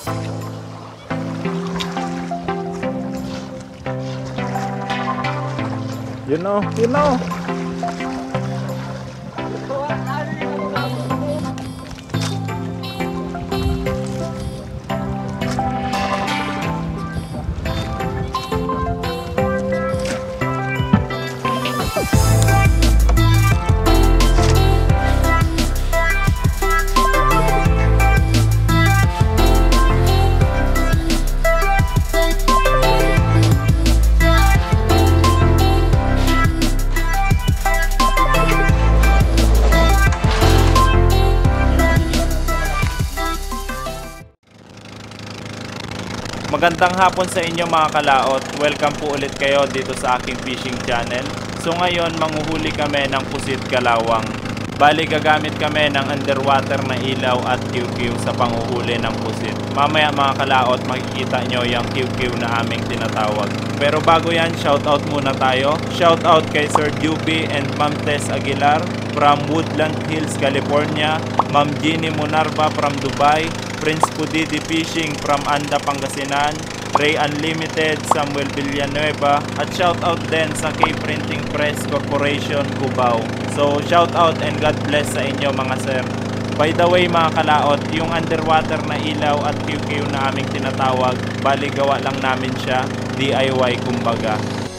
You know, you know. Magandang hapon sa inyo mga kalaot. Welcome po ulit kayo dito sa aking fishing channel. So ngayon manghuhuli kami ng pusit kalawang. Bali gagamit kami ng underwater na ilaw at QQ sa panghuhuli ng pusit. Mamaya mga kalaot makikita nyo yung QQ na aming tinatawag. Pero bago yan, shoutout muna tayo. Shoutout kay Sir Juby and Ma'am Tess Aguilar from Woodland Hills, California. Ma'am Jeannie Munarba from Dubai. Prince Pudidi Fishing from Anda, Pangasinan, Ray Unlimited, Samuel Villanueva, at shoutout din sa K-Printing Press Corporation, Cubao. So shoutout and God bless sa inyo mga sir. By the way mga kalaot, yung underwater na ilaw at QQ na aming tinatawag, bali gawa lang namin siya, DIY kumbaga.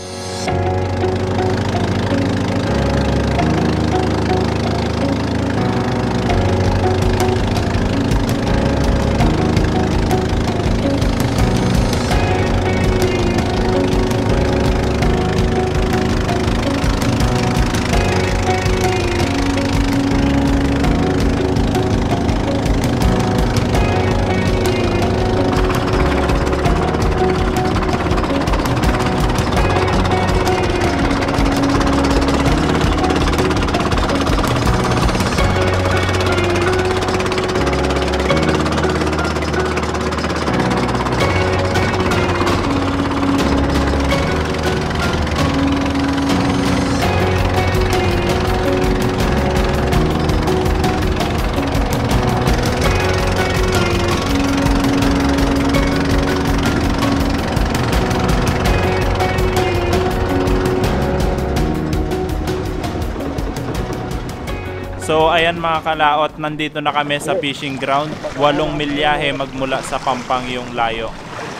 So ayan mga kalaot, nandito na kami sa fishing ground. 8 milyahe magmula sa Pampang yung layo.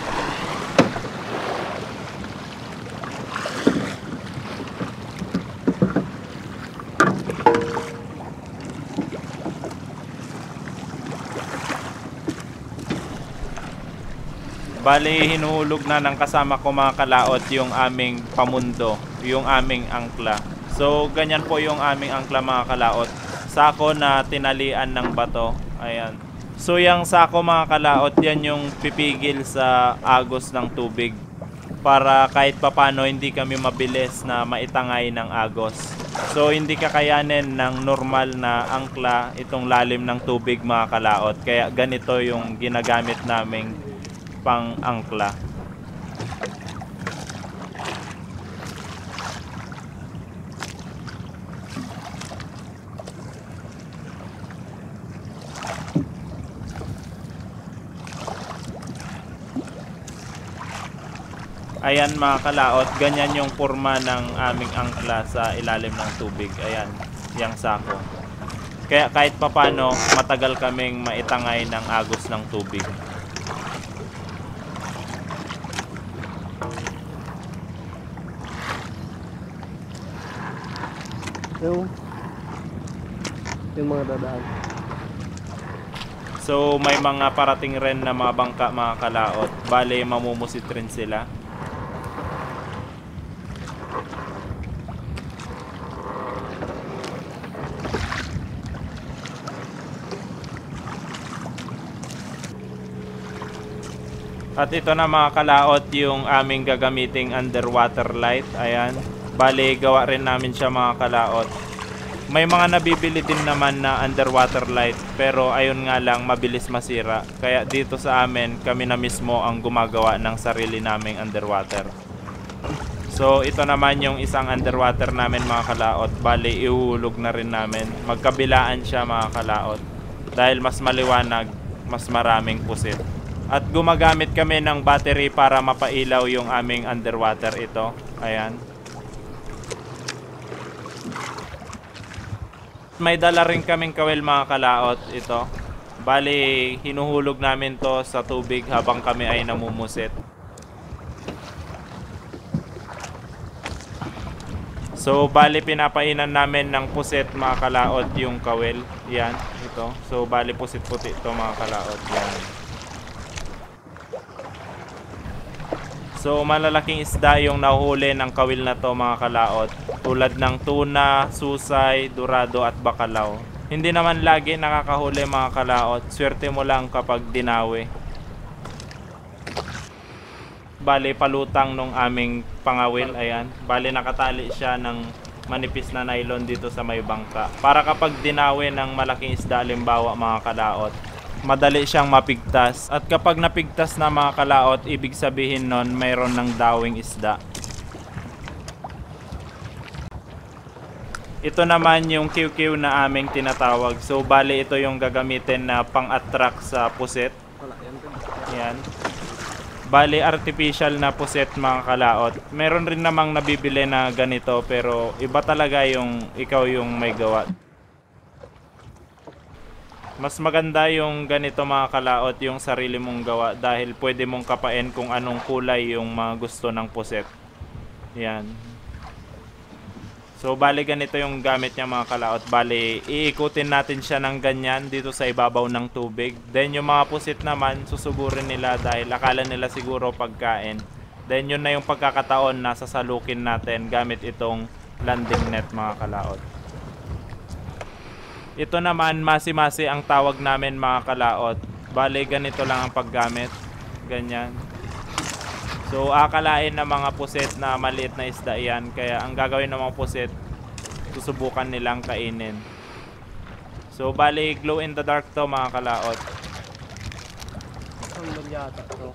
Bali hinuhulog na ng kasama ko mga kalaot yung aming pamundo, yung aming angkla. So ganyan po yung aming angkla mga kalaot. Sako na tinalian ng bato. Ayan. So yung sako mga kalaot, yan yung pipigil sa agos ng tubig. Para kahit papano hindi kami mabilis na maitangay ng agos. So hindi kakayanin ng normal na angkla itong lalim ng tubig mga kalaot. Kaya ganito yung ginagamit naming pang angkla. Ayan mga kalaot, ganyan yung forma ng aming angkla sa ilalim ng tubig. Ayan, yung sako. Kaya kahit papano, matagal kaming maitangay ng agos ng tubig. Yung mga dadaan. So may mga parating rin na mga bangka mga kalaot. Bale mamumusit rin sila. At ito na mga kalaot yung aming gagamiting underwater light. Ayan. Bale gawa rin namin siya mga kalaot. May mga nabibili din naman na underwater light, pero ayun nga lang mabilis masira. Kaya dito sa amin, kami na mismo ang gumagawa ng sarili naming underwater. So ito naman yung isang underwater namin mga kalaot. Bale ihuhulog na rin namin. Magkabilaan siya mga kalaot. Dahil mas maliwanag, mas maraming pusit. At gumagamit kami ng battery para mapailaw yung aming underwater ito. Ayan. May dala rin kaming kawil mga kalaot ito. Bali, hinuhulog namin to sa tubig habang kami ay namumusit. So, bali pinapainan namin ng pusit mga kalaot yung kawil. Yan, ito. So, bali pusit puti ito mga kalaot. Yan. So, malalaking isda yung nahuhuli ng kawil na to mga kalaot. Tulad ng tuna, susay, dorado at bakalaw. Hindi naman lagi nakakahuli mga kalaot. Swerte mo lang kapag dinawi. Bali, palutang nung aming pangawil. Ayan. Bali, nakatali siya ng manipis na nylon dito sa may bangka. Para kapag dinawi ng malaking isda, halimbawa mga kalaot, madali siyang mapigtas. At kapag napigtas na mga kalaot, ibig sabihin nun mayroon ng dawing isda. Ito naman yung QQ na aming tinatawag. So bali ito yung gagamitin na pang-attract sa pusit. Yan. Bali artificial na pusit mga kalaot. Meron rin namang nabibili na ganito pero iba talaga yung ikaw yung may gawa. Mas maganda yung ganito mga kalaot, yung sarili mong gawa dahil pwede mong kapain kung anong kulay yung mga gusto ng puset. Yan. So bali ganito yung gamit niya mga kalaot. Bali iikutin natin siya ng ganyan dito sa ibabaw ng tubig. Then yung mga pusit naman susugurin nila dahil akala nila siguro pagkain. Then yun na yung pagkakataon na sasalukin natin gamit itong landing net mga kalaot. Ito naman masi-masi ang tawag namin mga kalaot. Bali ganito lang ang paggamit. Ganyan. So akalain na mga pusit na maliit na isda yan. Kaya ang gagawin ng mga pusit, susubukan nilang kainin. So bali glow in the dark to mga kalaot. Ang yata to.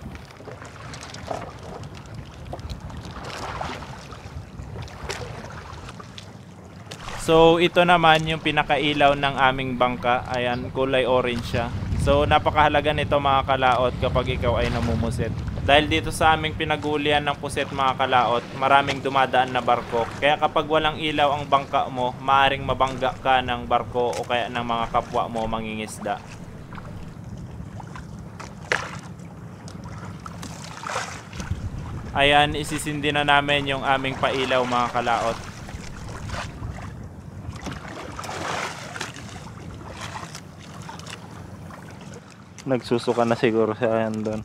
So ito naman yung pinakailaw ng aming bangka. Ayan, kulay orange siya. So napakahalaga nito mga kalaot kapag ikaw ay namumusit. Dahil dito sa aming pinagulian ng puset mga kalaot, maraming dumadaan na barko. Kaya kapag walang ilaw ang bangka mo, maaring mabangga ka ng barko o kaya ng mga kapwa mo mangingisda. Ayan, isisindi na namin yung aming pailaw mga kalaot. Nagsusuka na siguro siya yan doon.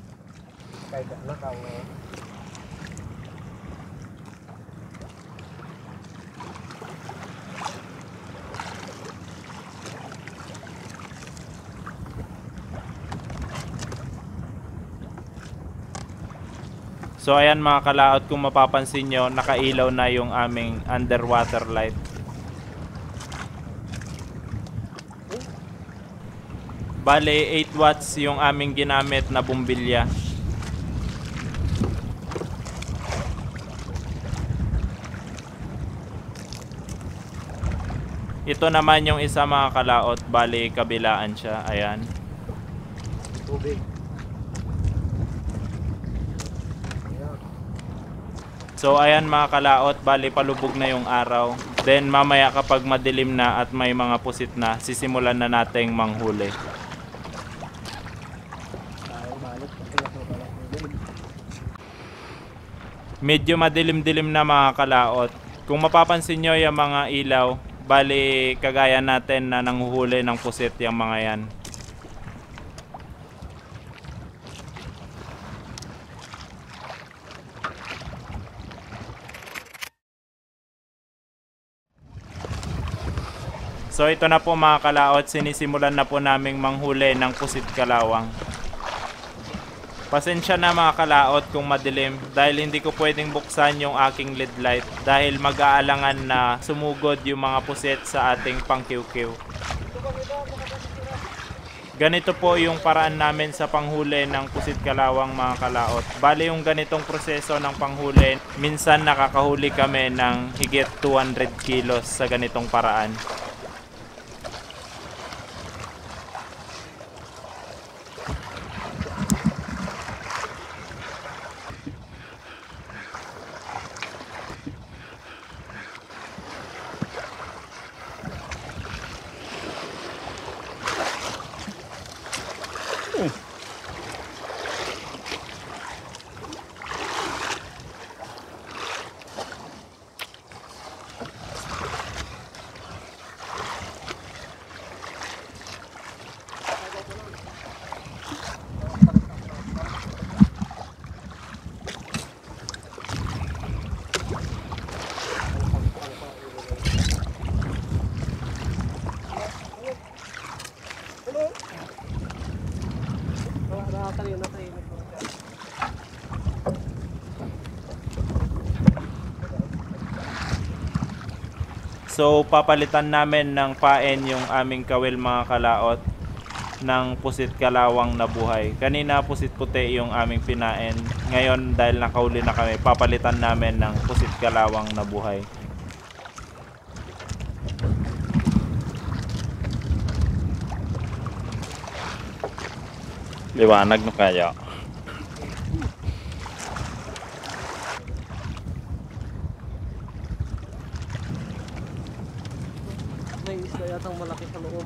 So ayan mga kalaot, kung mapapansin nyo, nakailaw na yung aming underwater light. Bale 8 watts yung aming ginamit na bumbilya. Ito naman yung isa mga kalaot, bali kabilaan siya, ayan. Tubig. So ayan mga kalaot, bali palubog na yung araw. Then mamaya kapag madilim na at may mga pusit na, sisimulan na nating manghuli. Medyo madilim-dilim na mga kalaot. Kung mapapansin nyo yung mga ilaw, bali kagaya natin na nanghuhuli ng pusit yung mga yan. So ito na po mga kalaot, sinisimulan na po naming manghuli ng pusit kalawang. Pasensya na mga kalaot kung madilim dahil hindi ko pwedeng buksan yung aking LED light dahil mag-aalangan na sumugod yung mga pusit sa ating pangkiw-kiw. Ganito po yung paraan namin sa panghuli ng pusit kalawang mga kalaot. Bali yung ganitong proseso ng panghuli, minsan nakakahuli kami ng higit 200 kilos sa ganitong paraan. So papalitan namin ng paen yung aming kawil mga kalaot ng pusit kalawang na buhay. Kanina pusit puti yung aming pinaen. Ngayon dahil nakauli na kami, papalitan namin ng pusit kalawang na buhay. Liwanag na kaya. May isla yatang malaki sa loob.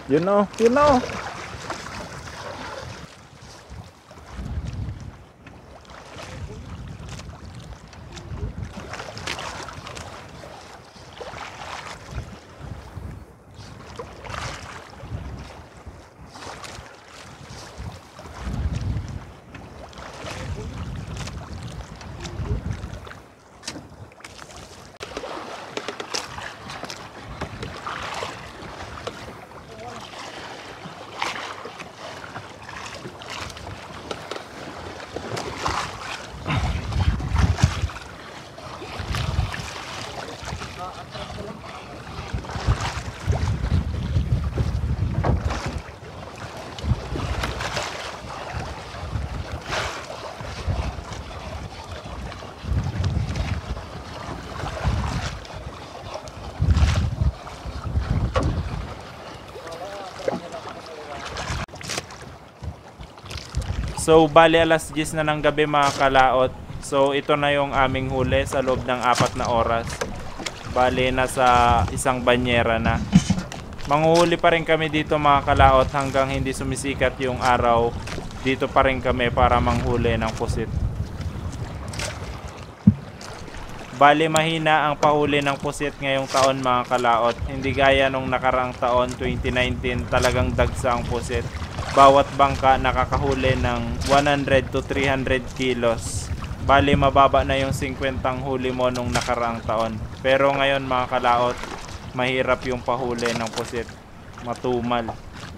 You know, you know. So, bali alas 10 na ng gabi mga kalaot. So, ito na yung aming huli sa loob ng 4 na oras. Bali, nasa isang banyera na. Manghuhuli pa rin kami dito mga kalaot hanggang hindi sumisikat yung araw. Dito pa rin kami para manghuli ng pusit. Bali, mahina ang pahuli ng pusit ngayong taon mga kalaot. Hindi gaya nung nakaraang taon, 2019, talagang dagsa ang pusit. Bawat bangka nakakahuli ng 100 to 300 kilos. Bali, mababa na yung 50 huli mo nung nakaraang taon. Pero ngayon mga kalaot, mahirap yung pahuli ng pusit. Matumal.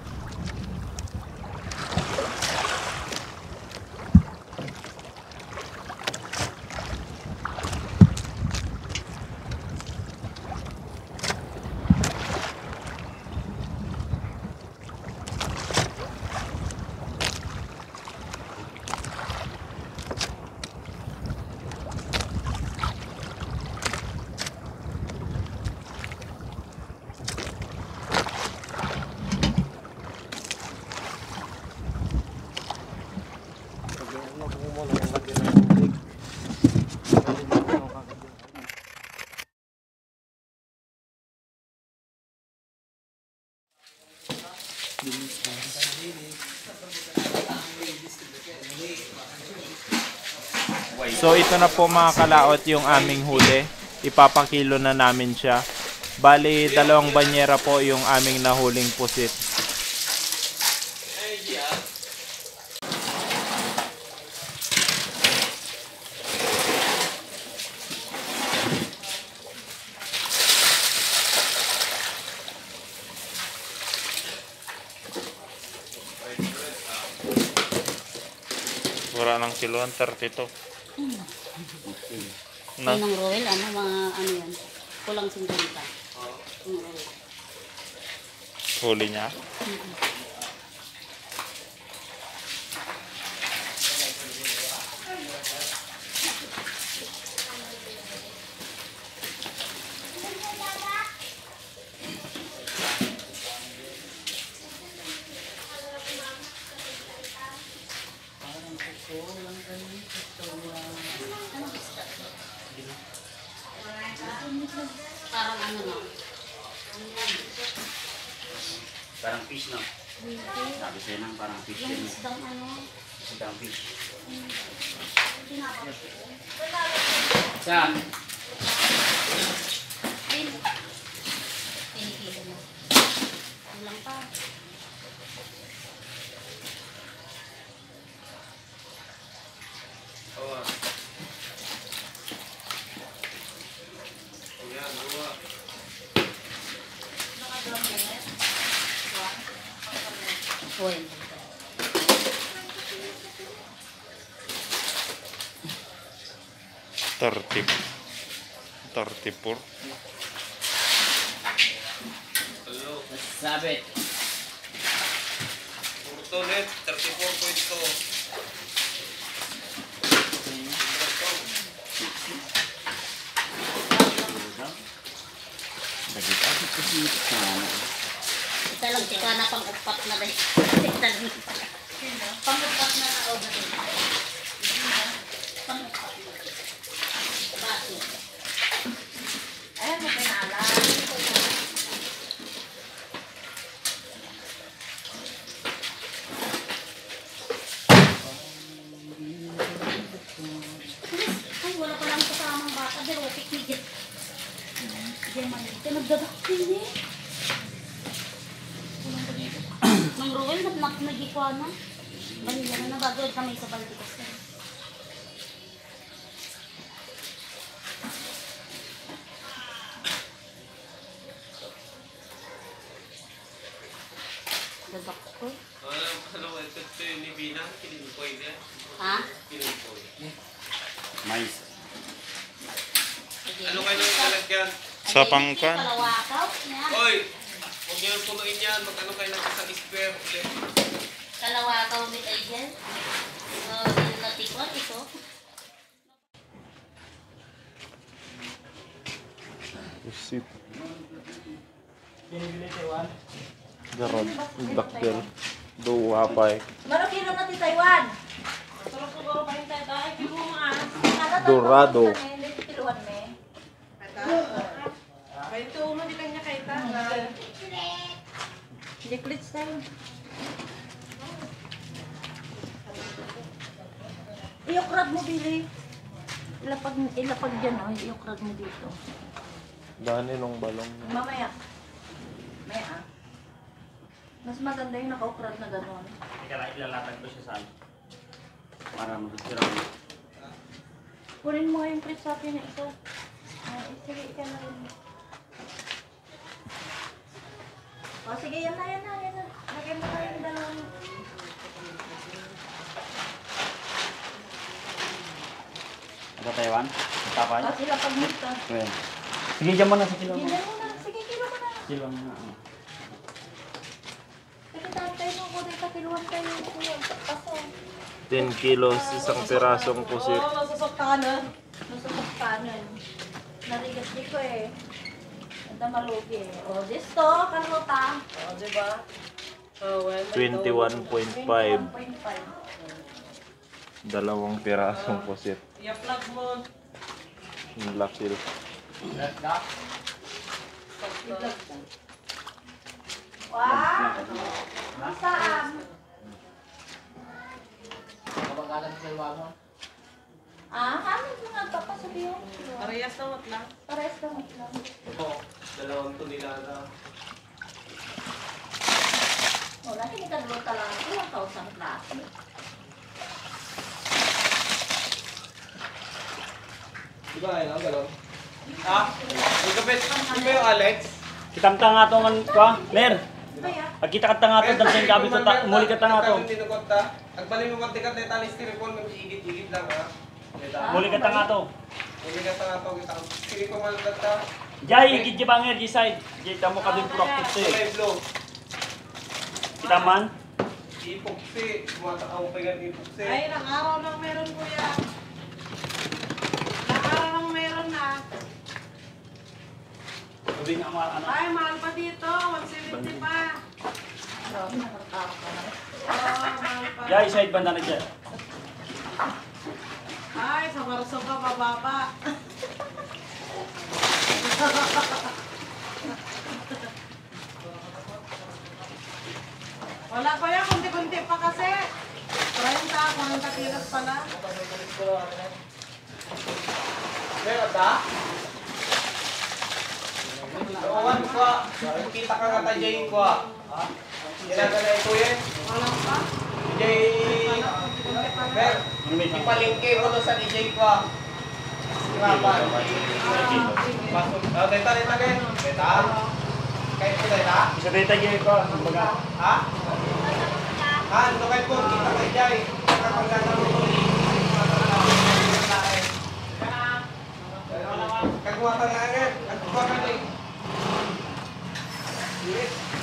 So ito na po mga kalaot yung aming huli. Ipapakilo na namin siya. Bali, 2 banyera po yung aming nahuling pusit. Wala ng kiloan, 32. Na? Yung Royal, mga ano yan, kulang 50. Huli niya? Parang ano no? Parang fish no? Sabi sa'yo nang parang fish Yung yun. isdang ano? Parang fish. Saan? Kinikilo mo. Kulang pa. Well. 34. Sabit. Ulit, 34.2. Kita lang tika na pang-upat na dahil. Pang-upat na tao ba ito? Pang-upat na. Bakit? Ayan mo pinala. Nagdadaktin eh. Mang Ruel, nagikwa na. Banila na nabagod kami sa Balticos. Dadakto. Ito yung nibina, kilimpoy niya. Ha? Kilimpoy. Mais. Ano kayo nang talagyan? Sa pangkan. Kalawakaw. Yan. Oy! Huwag niyo nang punuin yan. Mag-ano kayo ng isang square. Kalawakaw may tayo dyan. So, natikwan ito. Isip. Garod. Daktil. Duwa pa eh. Mano kilo na ti Taiwan? Dorado. Kiluan me. Necklace tayo. Iyokrad mo, Billy. Ilapag dyan, oh. Iyokrad mo dito. Dani nung balong. Mamaya. Maya, ah. Mas maganda yung naka-ukrad na gano'n. Teka lang, ilalatag ko siya sa ano. Para mag-sira mo. Kunin mo nga yung press up yun ito. Sige, ika na rin. O, sige, yan na. Lagay mo na yung dalawang. Ano Taiwan? Tapay? O, sila pag ito. Ayan. Sige, dyan mo na sa kilo mo. Hindan mo na. Sige, kilo mo na. Kilo mo na. Sige, tatay mo ko dito. Kiluhan tayo. Paso. 10 kilos, isang pirasong pusit. Nasusuktanan. Narigat di ko eh. Ito malugi eh. O, disto, kaluta. O, diba? 21.5. 1.5. Dalawang pirasong pusit. I-plug mo. Yung lakil. Wow! Masaan? Hamid mo nga papasabi yung Parehas na wat lang. parehas lang lang. Ito, 2 tonelada. Wala, hindi ka luta lang. 1,000 klase. Di ba ayun ang gano'n? Ha? May kapit. Di ba yung Alex? Kitamta nga ito man ko, Mer. Kaya, Pagkita ka nga ito, dahil yung kabit ito, umuli ka nga ito. Agbalik mo pati ka tali styrofoam ng igit-igit lang ha. Umuli ka nga ito. Hindi ka ta nga kita. Styrofoam man ta. Jai, ikit di ba nga, G-side. Jai, tamo ka din practice eh. Kulay blue. Kita man? Ipuksi. Tumatakaw pa yan ipuksi. Ay, ilang araw lang meron kuya. Ilang araw lang meron na. Sabi nga mga ano. Ay, mahal pa dito. 170 pa. grabe na nakakaraw ka na. Oo, mahal pa. Jai, side banda na dyan. Ay, sa Marso ka, bababa. Wala ko yan, kunti-kunti pa kasi. 40 kilos pala. Meron ta? Kawan ko. Kita ka nga ta Jay ko. Ha? Ginagana ito yan. Wala pa. Jay. Mer. Ano may Ipalingke mo doon sa DJ ko. Sirapan. Pasok. Deta kayo. Deta. Kayo po deta. Isa dito Jai ko, kumbaga. Ha? Ha? Ano kayo po? Kita kayo Jay. Kapagkata mo ito. Kagawatan na agad. Kagawatan na agad.